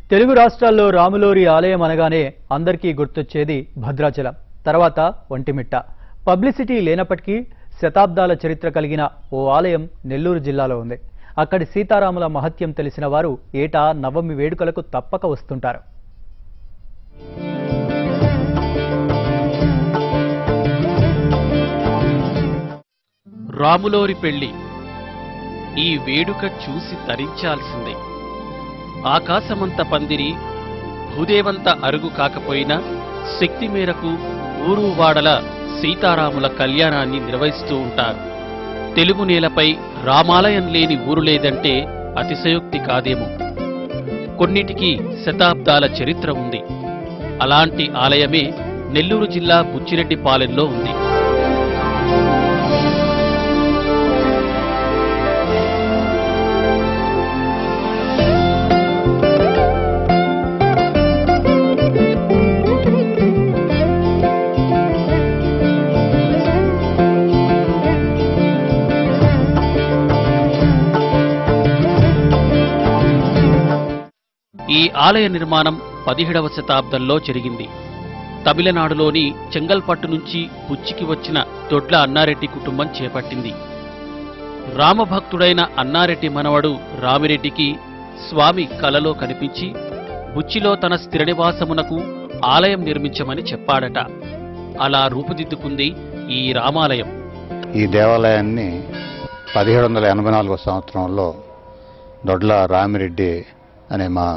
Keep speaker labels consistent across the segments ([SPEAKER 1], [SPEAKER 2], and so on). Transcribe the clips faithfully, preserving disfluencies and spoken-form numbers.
[SPEAKER 1] తెలుగు రాష్ట్రాల్లో రాములోరి ఆలయం అనగానే అందరికీ గుర్తొచ్చేది భద్రాచలం, తర్వాత ఒంటిమిట్ట. పబ్లిసిటీ లేనప్పటికీ శతాబ్దాల చరిత్ర కలిగిన ఓ ఆలయం నెల్లూరు జిల్లాలో ఉంది. అక్కడి సీతారాముల మహత్యం తెలిసిన వారు ఏటా నవమి వేడుకలకు తప్పక వస్తుంటారు.
[SPEAKER 2] రాములోరి పెళ్లి ఈ వేడుక చూసి తరించాల్సిందే. ఆకాశమంత పందిరి, భూదేవంత అరుగు కాకపోయినా శక్తి మేరకు ఊరు వాడల సీతారాముల కళ్యాణాన్ని నిర్వహిస్తూ ఉంటారు. తెలుగు నేలపై రామాలయం లేని ఊరు లేదంటే అతిశయోక్తి కాదేమో. కొన్నిటికి శతాబ్దాల చరిత్ర ఉంది. అలాంటి ఆలయమే నెల్లూరు జిల్లా బుచ్చిరెడ్డిపాలెంలో ఉంది. ఈ ఆలయ నిర్మాణం పదిహేడవ శతాబ్దంలో జరిగింది. తమిళనాడులోని చెంగల్పట్టు నుంచి బుచ్చికి వచ్చిన దొడ్ల అన్నారెడ్డి కుటుంబం చేపట్టింది. రామభక్తుడైన అన్నారెడ్డి మనవడు రామిరెడ్డికి స్వామి కలలో కనిపించి బుచ్చిలో తన స్థిర నివాసమునకు ఆలయం నిర్మించమని చెప్పాడట. అలా రూపుదిద్దుకుంది ఈ రామాలయం.
[SPEAKER 3] ఈ దేవాలయాన్ని పదిహేడు వందల ఎనభై నాలుగో సంవత్సరంలో దొడ్ల రామిరెడ్డి అనే మా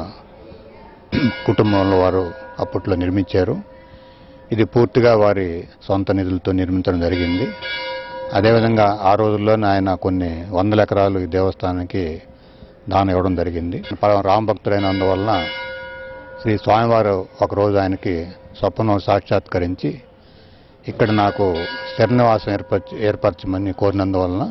[SPEAKER 3] కుటుంబంలో వారు అప్పట్లో నిర్మించారు. ఇది పూర్తిగా వారి సొంత నిధులతో నిర్మించడం జరిగింది. అదేవిధంగా ఆ రోజుల్లోనే ఆయన కొన్ని వందల ఎకరాలు ఈ దేవస్థానానికి దానం ఇవ్వడం జరిగింది. రామభక్తుడైనందువలన శ్రీ స్వామివారు ఒకరోజు ఆయనకి స్వప్నం సాక్షాత్కరించి ఇక్కడ నాకు స్థిరనివాసం ఏర్పరచ ఏర్పరచమని కోరినందువలన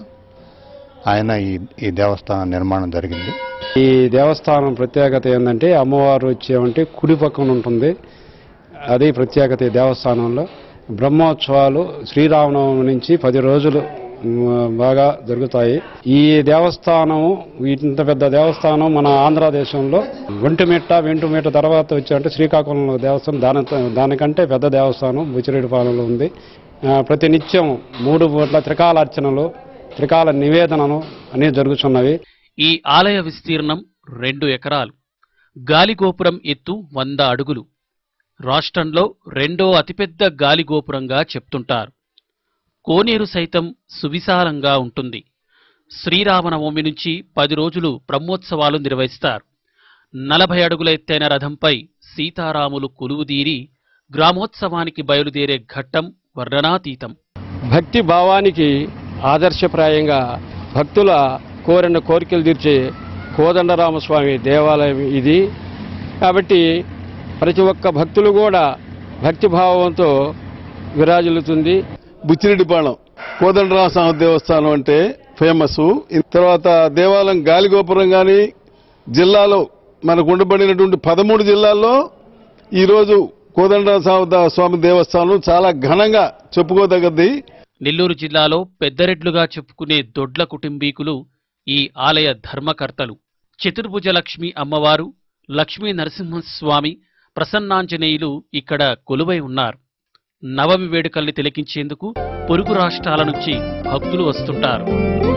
[SPEAKER 3] ఆయన ఈ ఈ దేవస్థానం నిర్మాణం జరిగింది.
[SPEAKER 4] ఈ దేవస్థానం ప్రత్యేకత ఏంటంటే అమ్మవారు వచ్చేవంటే కుడి పక్కన ఉంటుంది. అది ప్రత్యేకత ఈ దేవస్థానంలో. బ్రహ్మోత్సవాలు శ్రీరామనవమి నుంచి పది రోజులు బాగా జరుగుతాయి. ఈ దేవస్థానము ఇంత పెద్ద దేవస్థానం మన ఆంధ్రదేశంలో ఒంటిమిట్ట వెంటుమిట్ట తర్వాత వచ్చాయంటే శ్రీకాకుళంలో దేవస్థానం దాని దానికంటే పెద్ద దేవస్థానం బుచ్చిరెడ్డిపాలెంలో ఉంది. ప్రతి నిత్యం మూడు పూట్ల త్రికాల అర్చనలు, త్రికాల నివేదనలు అన్నీ జరుగుతున్నవి.
[SPEAKER 2] ఈ ఆలయ విస్తీర్ణం రెండు ఎకరాలు. గాలిగోపురం ఎత్తు వంద అడుగులు. రాష్ట్రంలో రెండో అతిపెద్ద గాలిగోపురంగా చెప్తుంటారు. కోనేరు సైతం సువిశాలంగా ఉంటుంది. శ్రీరామనవమి నుంచి పది రోజులు బ్రహ్మోత్సవాలు నిర్వహిస్తారు. నలభై అడుగుల ఎత్తైన రథంపై సీతారాములు కొలువుదీరి గ్రామోత్సవానికి బయలుదేరే ఘట్టం వర్ణనాతీతం.
[SPEAKER 4] భక్తి భావానికి ఆదర్శప్రాయంగా భక్తుల కోరిన కోరికలు తీర్చే కోదండరామస్వామి దేవాలయం ఇది. కాబట్టి ప్రతి ఒక్క భక్తులు కూడా భక్తిభావంతో విరాజిల్లుతుంది.
[SPEAKER 5] బుచ్చిరెడ్డిపాలెం కోదండరామస్వామి దేవస్థానం అంటే ఫేమస్. తర్వాత దేవాలయం గాలిగోపురం కానీ జిల్లాలో మనకు ఉండబడినటువంటి పదమూడు జిల్లాల్లో ఈరోజు కోదండరామస్వామి స్వామి దేవస్థానం చాలా ఘనంగా చెప్పుకోదగ్గది.
[SPEAKER 2] నెల్లూరు జిల్లాలో పెద్దరెడ్లుగా చెప్పుకునే దొడ్ల కుటుంబీకులు ఈ ఆలయ ధర్మకర్తలు. చతుర్భుజ లక్ష్మి అమ్మవారు, లక్ష్మీ నరసింహస్వామి, ప్రసన్నాంజనేయులు ఇక్కడ కొలువై ఉన్నారు. నవమి వేడుకల్ని తిలకించేందుకు పొరుగు రాష్ట్రాల నుంచి భక్తులు వస్తుంటారు.